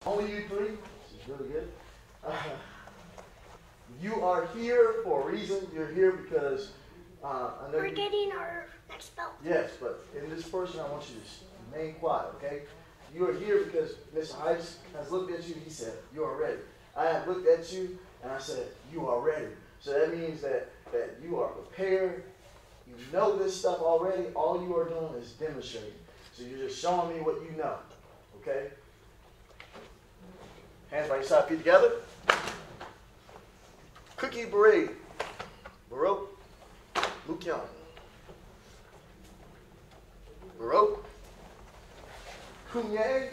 Only you three. This is really good. You are here for a reason. You're here because I know we're getting our next belt. Yes, but in this portion, I want you to remain quiet, okay? You are here because Mr. Heiss has looked at you. He said, "You are ready." I have looked at you and I said, "You are ready." So that means that you are prepared. You know this stuff already. All you are doing is demonstrating. So you're just showing me what you know, okay? Hands by your side, feet together. Cookie Parade. Baroque. Lukian. Baroque. Kunye.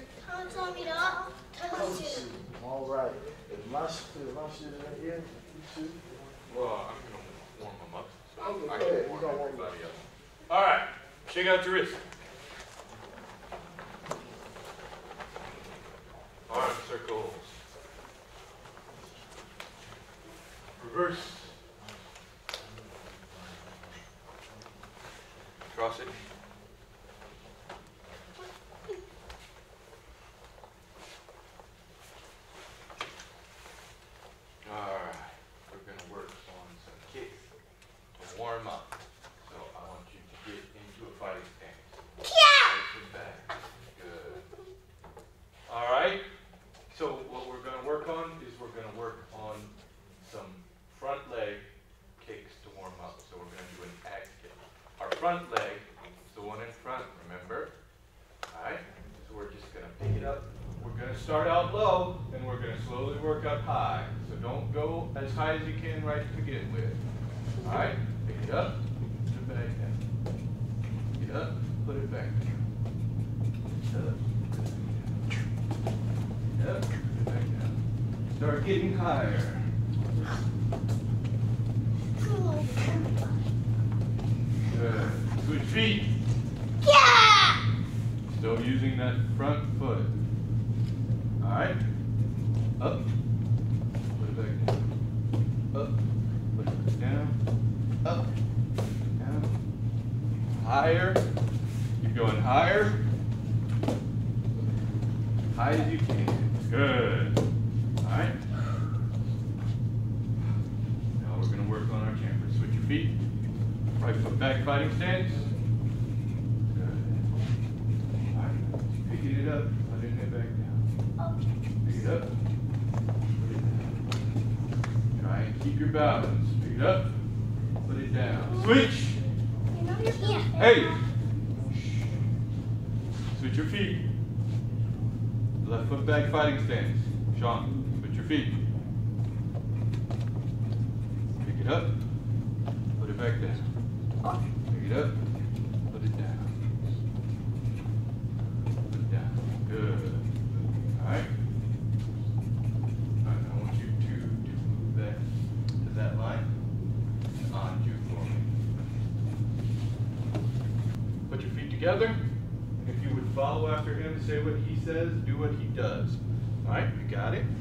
All right. Is my shoes right here? You shoes? Well, I'm going to warm them up. So I okay, can warm everybody up. All right. Shake out your wrist. Arm circles. Reverse. Cross it. Alright, we're going to work on some kicks to warm up. So I want you to get into a fighting stance. Yeah! Back. Good. Alright, so what we're going to work on is we're going to work on some front leg kicks to warm up. So we're going to do an axe kick. Our front leg is the one in front, remember? Alright, so we're just going to pick it up. We're going to start out low, and we're going to slowly work up high. So don't go as high as you can right to begin with. Alright, pick it up, put it back down. Pick it up, put it back down. Pick it up, put it back down. Pick it up, put it back down. Start getting higher. Good. Switch feet. Yeah! Still using that front foot. Alright. Up. Put it back down. Up. Put it back down. Up. Down. Higher. Keep going higher. High as you can. Good. Alright. Now we're going to work on our camber. Switch your feet. Right foot back, fighting stance. Good. Alright. Picking it up. Putting it back down. Pick it up. Put it down. Try and keep your balance. Pick it up. Put it down. Switch. Hey. Switch your feet. Left foot back, fighting stance. Sean, switch your feet. Pick it up. Put it back down. Pick it up. Put it down. Put it down. Good. Alright. Alright, I want you to move back to that line. On you for me. Put your feet together. And if you would follow after him, say what he says, do what he does. Alright, you got it?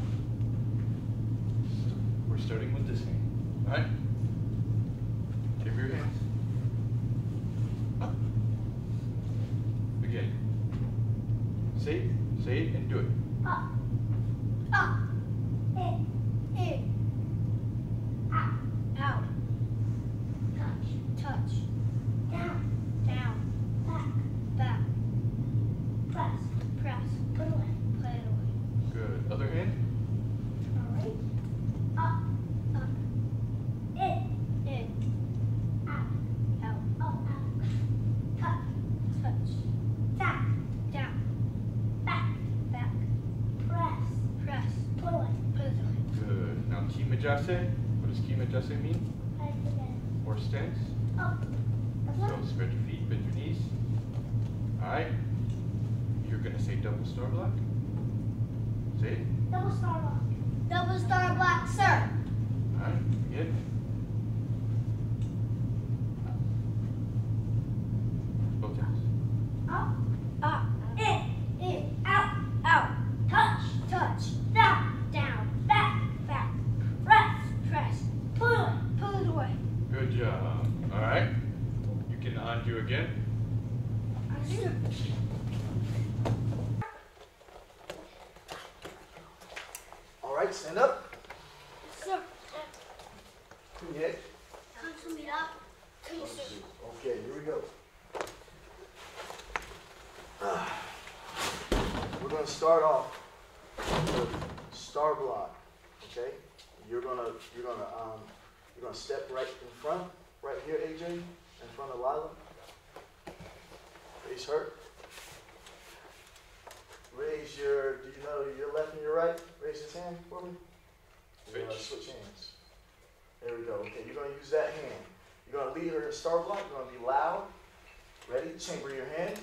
We're starting with this hand. Alright? Give your hands. Up. Again. Say it, and do it. Up. Up. In. Out. Out. Touch. Touch. Down. Down. Back. Back. Press. Press. Put away. Put it away. Good. Other hand. Alright. Up. Up. In. In. Out. Out. Up. Out. Touch. Touch. Down. Down. Back. Back. Press. Press. Put away. Put it away. Good. Now Kimajase. What does Kimajase mean? I forget. Or stance. Up. So spread your feet, bend your knees. Alright. You're gonna say double star block. Say it. Double star block. Double star block, sir. Alright, again. Both hands. Up. Up. In. Out. Out. Touch. Touch. Down. Down. Back. Back. Press. Press. Pull it. Pull it away. Good job. Alright. You can undo again. stand up. Sir. Kunyek. 감사합니다. Okay, here we go. We're going to start off with star block. Okay, you're gonna step right in front, right here, AJ, in front of Lila. Face her. Raise your, do you know your left and your right? Raise his hand for me. We're gonna switch hands. There we go. Okay, you're gonna use that hand. You're gonna lead her in star block. You're gonna be loud. Ready? Chamber your hands.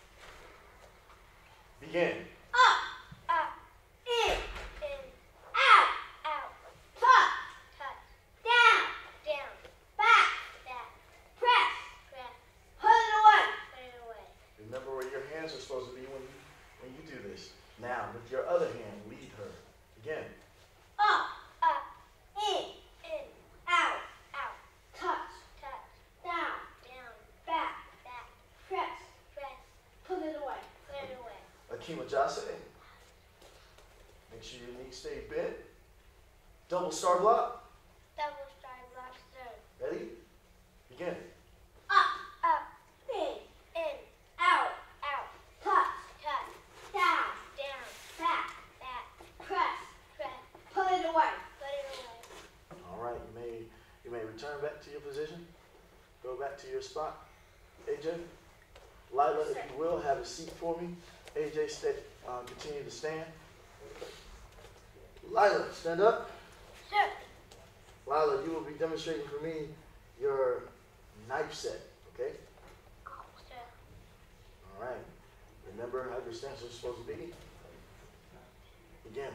Begin. Up, in, out, touch, down, back, press, put it away. Remember where your hands are supposed to be when you do this. Now, with your other hand, lead her. Again. Up, in, out, touch, down, back, press, put it away. Akima Jase. Make sure your knees stay bent. Double star block. Ready? Begin. Up, in, out, touch, down, back, press, put it away. All right, you may return back to your position. Go back to your spot. AJ, Lila, if you will, have a seat for me. AJ, continue to stand. Lila, stand up. Sir. Lila, you will be demonstrating for me your knife set, okay? All right. Remember how your stance is supposed to be? Begin.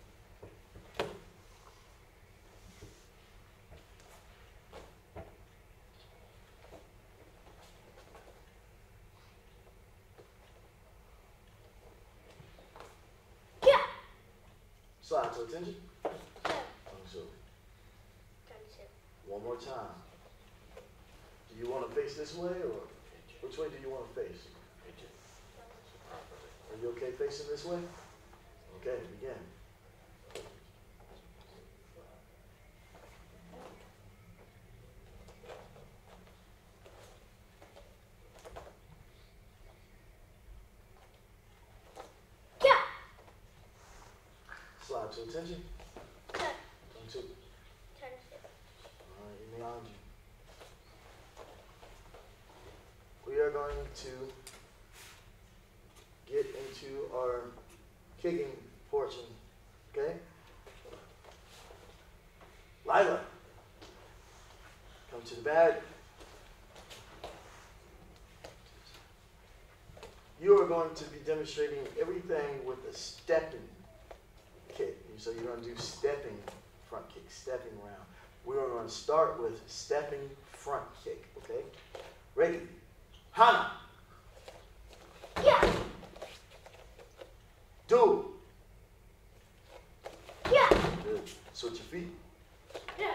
Slide to attention. So, one more time. Do you want to face this way or which way do you want to face? Are you okay facing this way? Okay, begin. Slide to attention. Turn to. All right, you may on you. We are going to get into our kicking portion, okay? Lila, come to the bag. You are going to be demonstrating everything with a stepping kick. So you're going to do stepping front kick, stepping round. We're going to start with stepping front kick, okay? Ready? Hana. Yeah. Do. Yeah. Good. Switch your feet. Yeah.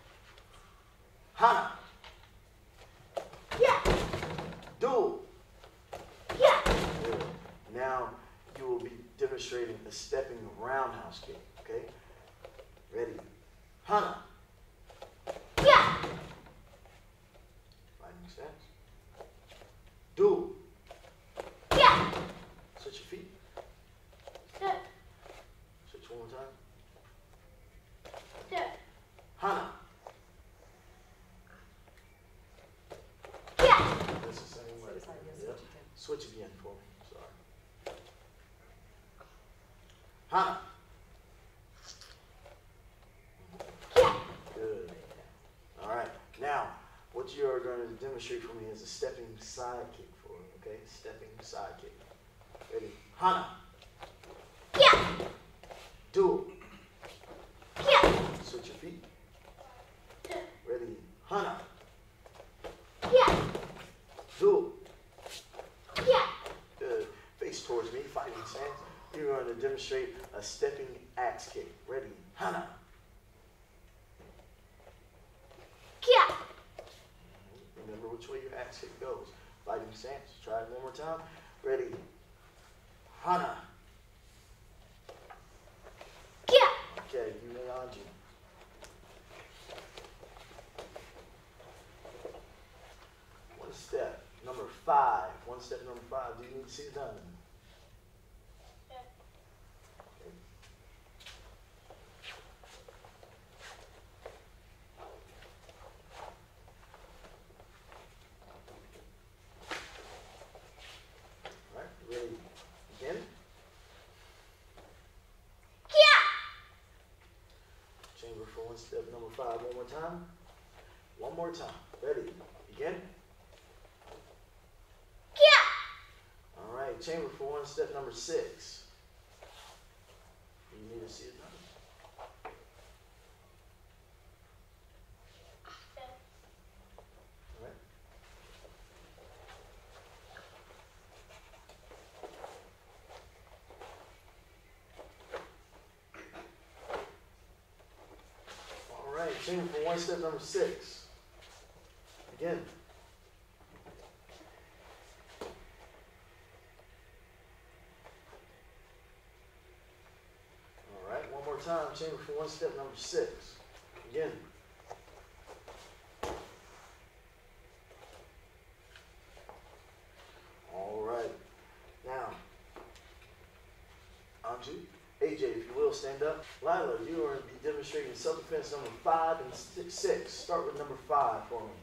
Hana. Yeah. Do. Yeah. Good. Now you will be demonstrating a stepping roundhouse kick, okay? Ready? Hana. Yeah. Fighting stance. Do. Yeah. Switch your feet. Yeah. Switch one more time. Yeah. Hana. Yeah. That's the same way. Yep. Switch again for me. Sorry. Hana. Yeah. Good. All right. Now, what you are going to demonstrate for me is a stepping side kick for me, okay? Stepping side kick. Ready? Hana. Yeah. Do. Yeah. Switch your feet. Ready? Hana. Yeah. Do. Yeah. Good. Face towards me, fighting stance. You're going to demonstrate a stepping axe kick. Ready? Hana. Yeah. Remember which way your axe kick goes. Fighting stance. Try it one more time. Ready? Hana. Yeah. Okay, on you. One step number 5. One step number 5. Do you need to see it done? Yeah. Okay. All right, ready? Begin. Chamber for one step number 5. One more time. One more time. Ready? Begin. All right. Chamber for one step number 6. You need to see it done. All right. All right. Chamber for one step number 6. Begin. All right, one more time. Chamber for one step number 6. Begin. All right. Now, Anju, AJ, if you will, stand up. Lila, you are demonstrating self-defense number 5 and 6. Start with number 5 for me.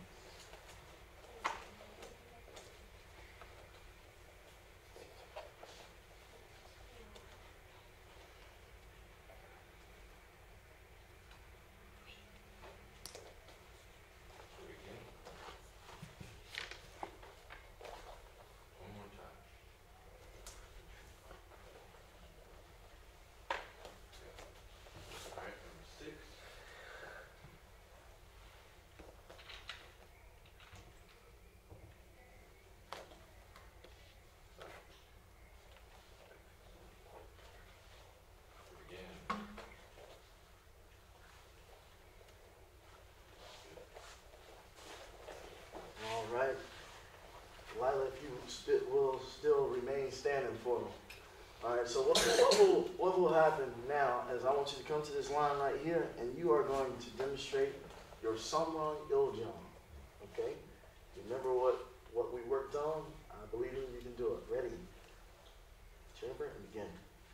All right. Lila, if you will still remain standing for me. All right, so what will happen now is I want you to come to this line right here, and you are going to demonstrate your Samrang Iljong. Okay? Remember what we worked on? I believe you can do it. Ready? Chamber and begin.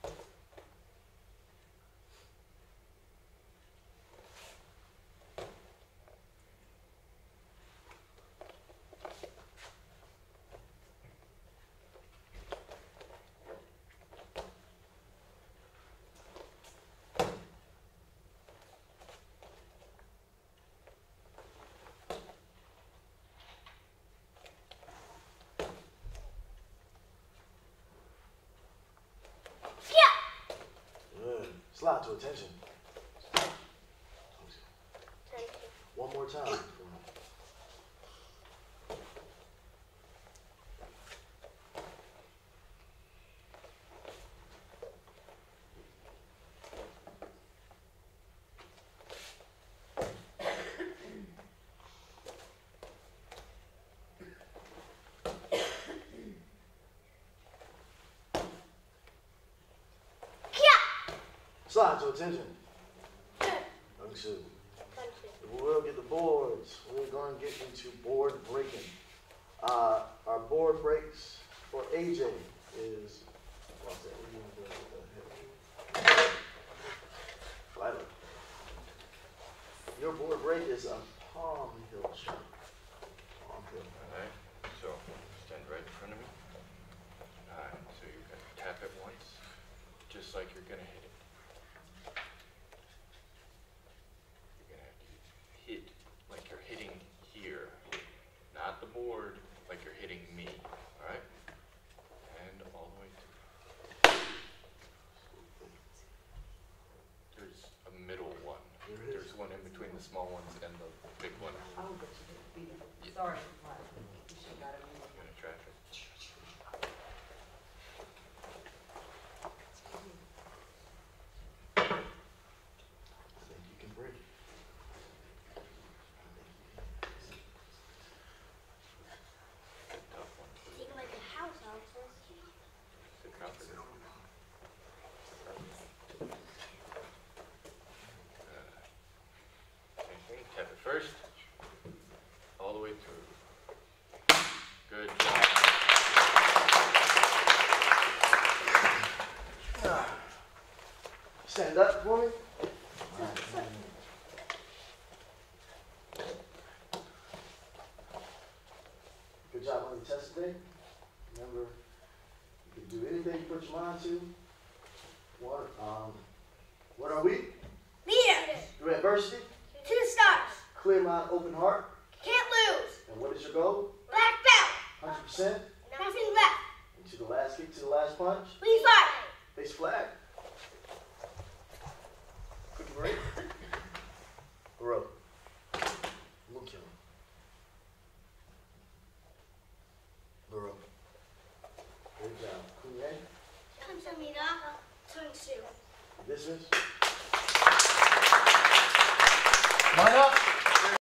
Good. Slide to attention. One more time. Slide to attention. We will get the boards. We're going to get into board breaking. Our board breaks for AJ is, what's that? Lila. Your board break is a palm hill shot. Palm hill. All right. So stand right in front of me. All right. So you're going to tap it once, just like you're going to hit it. Not the board, like you're hitting me, all right? And all the way through. There's a middle one. There's one in between the small ones and the big one. Oh, but you didn't beat it. Sorry. You should have got it. I'm gonna trash it. for me? Good job on your test today. Remember, you can do anything you put your mind to. What are we? Leaders. Through adversity, To the stars. clear mind, open heart. Can't lose. And what is your goal? Black belt. 100%. Nothing left. And to the last kick, to the last punch. We fight. Face flag. Quick break. Bro. We'll kill him. Bro. Good job. Cool, man. Kamsahamnida. Thank you. Dismiss.